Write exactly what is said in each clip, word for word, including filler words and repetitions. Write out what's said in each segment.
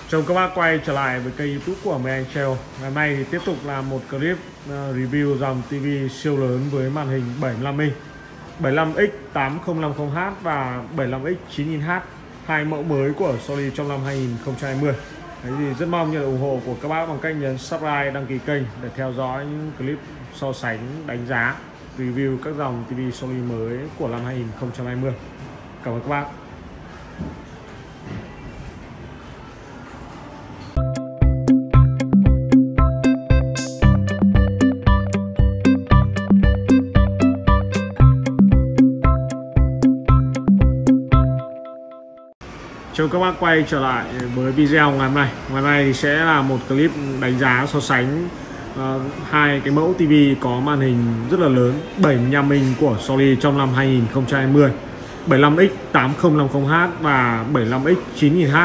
Chào các bác quay trở lại với kênh YouTube của Mấy Anh Treo. Ngày hôm nay thì tiếp tục là một clip uh, review dòng ti vi siêu lớn với màn hình bảy mươi lăm inch, bảy mươi lăm x tám không năm không H và bảy mươi lăm x chín nghìn H, hai mẫu mới của Sony trong năm hai nghìn không trăm hai mươi. Đấy thì rất mong nhận ủng hộ của các bác bằng cách nhấn subscribe, đăng ký kênh để theo dõi những clip so sánh, đánh giá, review các dòng ti vi Sony mới của năm hai nghìn không trăm hai mươi. Cảm ơn các bác. Chào các bác quay trở lại với video ngày hôm nay. Ngày hôm nay thì sẽ là một clip đánh giá so sánh uh, hai cái mẫu ti vi có màn hình rất là lớn bảy mươi lăm inch của Sony trong năm hai nghìn không trăm hai mươi, bảy mươi lăm x tám không năm không H và bảy mươi lăm x chín nghìn H.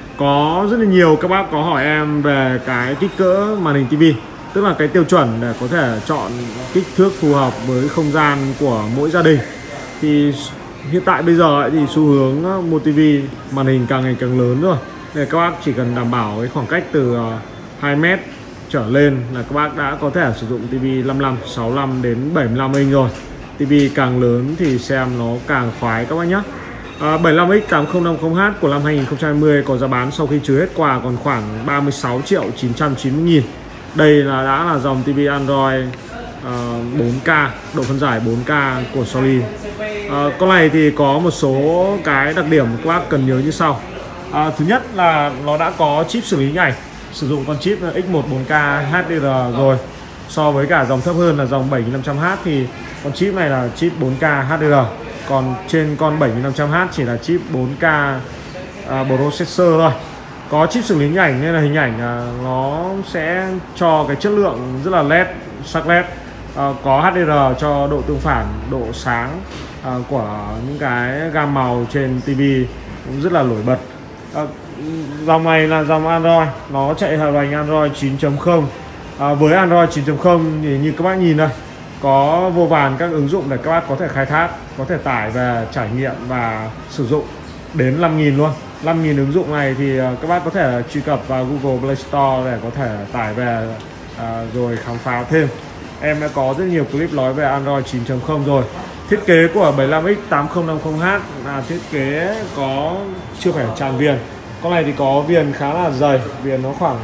Có rất là nhiều các bác có hỏi em về cái kích cỡ màn hình ti vi, tức là cái tiêu chuẩn để có thể chọn kích thước phù hợp với không gian của mỗi gia đình. Thì hiện tại bây giờ ấy, thì xu hướng mua ti vi màn hình càng ngày càng lớn rồi. Để các bác chỉ cần đảm bảo cái khoảng cách từ hai mét trở lên là các bác đã có thể sử dụng ti vi năm mươi lăm, sáu mươi lăm đến bảy mươi lăm inch rồi. ti vi càng lớn thì xem nó càng khoái các bác nhé. À, bảy mươi lăm x tám không năm không H của năm hai nghìn không trăm hai mươi có giá bán sau khi trừ hết quà còn khoảng ba mươi sáu triệu chín trăm chín mươi nghìn. Đây là đã là dòng ti vi Android uh, bốn K, độ phân giải bốn K của Sony. Uh, con này thì có một số cái đặc điểm các bác cần nhớ như sau. uh, Thứ nhất là nó đã có chip xử lý hình ảnh, sử dụng con chip X một bốn K H D R rồi. So với cả dòng thấp hơn là dòng bảy nghìn năm trăm H thì con chip này là chip bốn K H D R. Còn trên con bảy nghìn năm trăm H chỉ là chip bốn K uh, processor thôi. Có chip xử lý hình ảnh nên là hình ảnh uh, nó sẽ cho cái chất lượng rất là led, sắc led. uh, Có H D R cho độ tương phản, độ sáng uh, của những cái gam màu trên ti vi cũng rất là nổi bật. uh, Dòng này là dòng Android, nó chạy hệ hành Android chín chấm không. uh, Với Android chín chấm không thì như các bác nhìn đây, có vô vàn các ứng dụng để các bác có thể khai thác, có thể tải về trải nghiệm và sử dụng đến năm nghìn luôn. năm nghìn ứng dụng này thì các bác có thể truy cập vào Google Play Store để có thể tải về à, rồi khám phá thêm. Em đã có rất nhiều clip nói về Android chín chấm không rồi. Thiết kế của bảy mươi lăm x tám không năm không H là thiết kế có chưa phải tràn viền. Con này thì có viền khá là dày, viền nó khoảng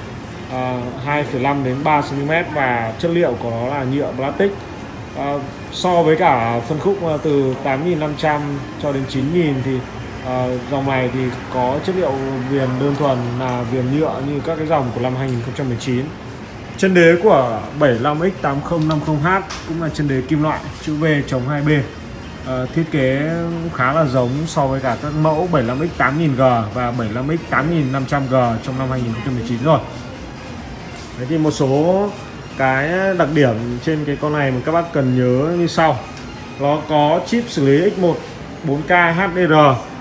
à, hai phẩy năm đến ba xăng ti mét và chất liệu của nó là nhựa plastic. À, so với cả phân khúc từ tám nghìn năm trăm cho đến chín nghìn thì à, dòng này thì có chất liệu viền đơn thuần là viền nhựa như các cái dòng của năm hai nghìn không trăm mười chín. Chân đế của bảy mươi lăm x tám không năm không H cũng là chân đế kim loại chữ V chống hai bên. À, thiết kế khá là giống so với cả các mẫu bảy mươi lăm x tám nghìn G và bảy mươi lăm x tám nghìn năm trăm G trong năm hai nghìn không trăm mười chín rồi. Đấy thì một số cái đặc điểm trên cái con này mà các bác cần nhớ như sau. Nó có chip xử lý X một bốn K H D R.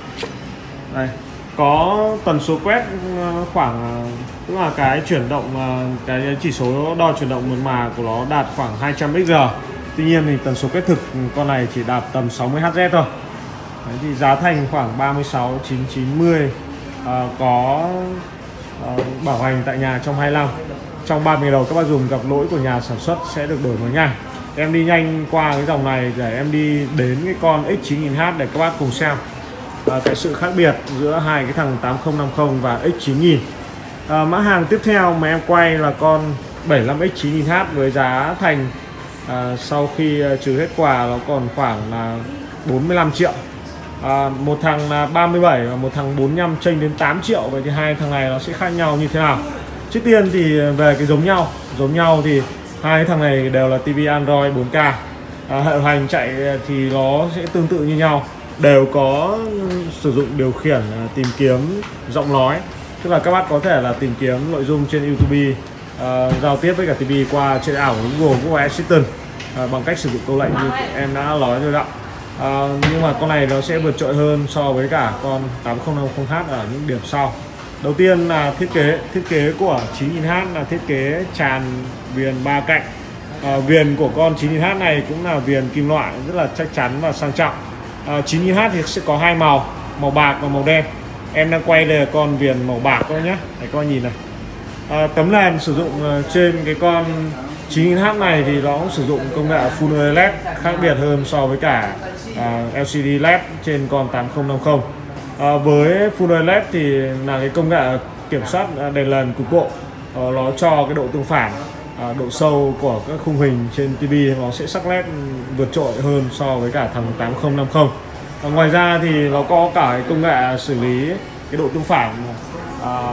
Đây, có tần số quét khoảng, tức là cái chuyển động, cái chỉ số đo chuyển động mượt mà của nó đạt khoảng hai trăm X R. Tuy nhiên thì tần số quét thực con này chỉ đạt tầm sáu mươi Hz thôi. Đấy, thì giá thành khoảng ba mươi sáu nghìn chín trăm chín mươi. à, có à, bảo hành tại nhà trong hai mươi lăm. Trong ba mươi ngày đầu các bác dùng gặp lỗi của nhà sản xuất sẽ được đổi mới ngay. Em đi nhanh qua cái dòng này để em đi đến cái con X chín nghìn H để các bác cùng xem à, cái sự khác biệt giữa hai cái thằng tám không năm không và X chín nghìn. à, Mã hàng tiếp theo mà em quay là con bảy mươi lăm x chín nghìn H với giá thành à, sau khi trừ hết quà nó còn khoảng là bốn mươi lăm triệu. à, Một thằng là ba mươi bảy và một thằng bốn mươi lăm, chênh đến tám triệu. Vậy thì hai thằng này nó sẽ khác nhau như thế nào? Trước tiên thì về cái giống nhau, giống nhau thì hai thằng này đều là ti vi Android bốn K. à, Hệ điều hành chạy thì nó sẽ tương tự như nhau, đều có sử dụng điều khiển tìm kiếm giọng nói, tức là các bác có thể là tìm kiếm nội dung trên YouTube, uh, giao tiếp với cả ti vi qua chơi ảo Google, Google Assistant uh, bằng cách sử dụng câu lệnh như em đã nói rồi đó. Uh, nhưng mà con này nó sẽ vượt trội hơn so với cả con tám không năm không H ở những điểm sau. Đầu tiên là thiết kế, thiết kế của chín nghìn H là thiết kế tràn viền ba cạnh. À, viền của con chín nghìn H này cũng là viền kim loại rất là chắc chắn và sang trọng. à, chín nghìn H thì sẽ có hai màu, màu bạc và màu đen. Em đang quay đây là con viền màu bạc các bác nhé. Để các bác nhìn này. À, tấm nền sử dụng trên cái con chín nghìn héc này thì nó cũng sử dụng công nghệ Full e led, khác biệt hơn so với cả à, lờ xê đê led trên con tám không năm không. À, với Full e led thì là cái công nghệ kiểm soát đèn nền cục bộ, à, nó cho cái độ tương phản, à, độ sâu của các khung hình trên ti vi nó sẽ sắc nét vượt trội hơn so với cả thằng tám không năm không. À, ngoài ra thì nó có cả cái công nghệ xử lý cái độ tương phản à,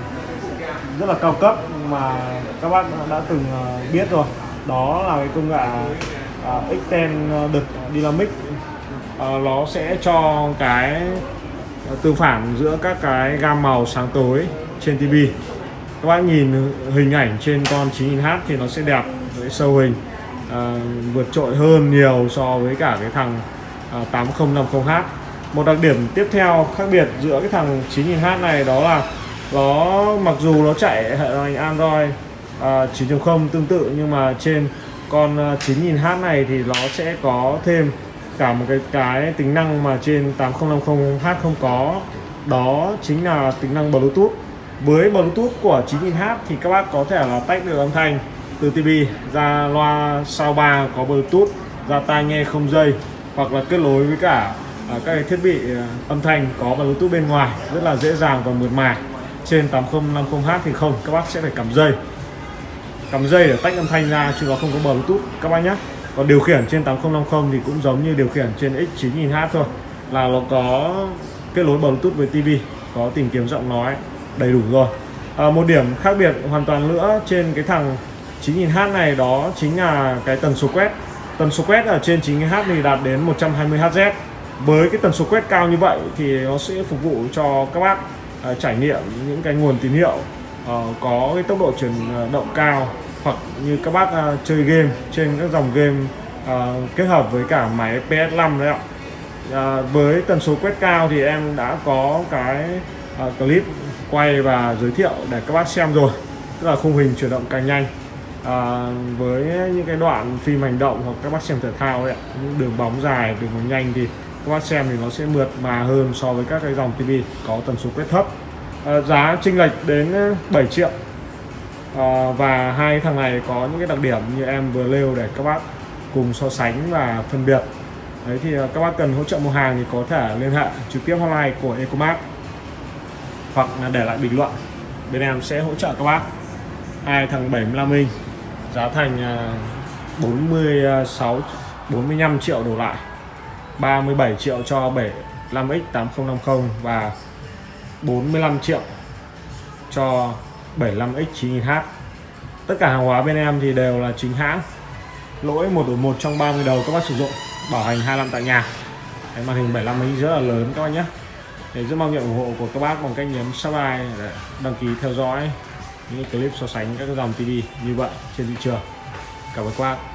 rất là cao cấp mà các bác đã từng biết rồi, đó là cái công nghệ uh, Extended Dynamic. Uh, nó sẽ cho cái tương phản giữa các cái gam màu sáng tối trên ti vi. Các bác nhìn hình ảnh trên con chín nghìn héc thì nó sẽ đẹp với sâu hình uh, vượt trội hơn nhiều so với cả cái thằng uh, tám không năm không héc. Một đặc điểm tiếp theo khác biệt giữa cái thằng chín nghìn héc này đó là nó mặc dù nó chạy hệ điều hành Android uh, chín chấm không tương tự, nhưng mà trên con chín nghìn héc này thì nó sẽ có thêm cả một cái cái tính năng mà trên tám không năm không héc không có, đó chính là tính năng Bluetooth. Với Bluetooth của chín nghìn héc thì các bác có thể là tách được âm thanh từ ti vi ra loa soundbar có Bluetooth, ra tai nghe không dây, hoặc là kết nối với cả uh, các cái thiết bị uh, âm thanh có Bluetooth bên ngoài rất là dễ dàng và mượt mà. Trên tám không năm không héc thì không, các bác sẽ phải cắm dây cắm dây để tách âm thanh ra, chứ nó không có Bluetooth các bác nhé. Còn điều khiển trên tám không năm không thì cũng giống như điều khiển trên X chín nghìn héc thôi, là nó có kết nối Bluetooth với ti vi, có tìm kiếm giọng nói đầy đủ rồi. À, một điểm khác biệt hoàn toàn nữa trên cái thằng chín nghìn héc này đó chính là cái tần số quét. Tần số quét ở trên chín nghìn héc thì đạt đến một trăm hai mươi héc. Với cái tần số quét cao như vậy thì nó sẽ phục vụ cho các bác uh, trải nghiệm những cái nguồn tín hiệu uh, có cái tốc độ chuyển động cao, hoặc như các bác uh, chơi game trên các dòng game uh, kết hợp với cả máy pê ét năm đấy ạ. Uh, với tần số quét cao thì em đã có cái uh, clip quay và giới thiệu để các bác xem rồi, tức là khung hình chuyển động càng nhanh. À, với những cái đoạn phim hành động hoặc các bác xem thể thao ấy, những đường bóng dài, đường bóng nhanh thì các bác xem thì nó sẽ mượt mà hơn so với các cái dòng ti vi có tần số quét thấp. À, giá chênh lệch đến bảy triệu. À, và hai thằng này có những cái đặc điểm như em vừa nêu để các bác cùng so sánh và phân biệt. Đấy thì các bác cần hỗ trợ mua hàng thì có thể liên hệ trực tiếp hotline của Ecomart hoặc là để lại bình luận, bên em sẽ hỗ trợ các bác. Hai thằng bảy mươi lăm inch giá thành bốn mươi sáu bốn mươi lăm triệu đổ lại, ba mươi bảy triệu cho bảy lăm x tám không năm không và bốn mươi lăm triệu cho bảy lăm x chín nghìn héc. Tất cả hàng hóa bên em thì đều là chính hãng, lỗi một đổi một trong ba mươi đầu các bác sử dụng, bảo hành hai năm tại nhà. Cái màn hình bảy lăm inch rất là lớn các bác nhé. Để rất mong nhận ủng hộ của các bác bằng cách nhấn subscribe để đăng ký theo dõi những clip so sánh các dòng ti vi như vậy trên thị trường. Cảm ơn các bác.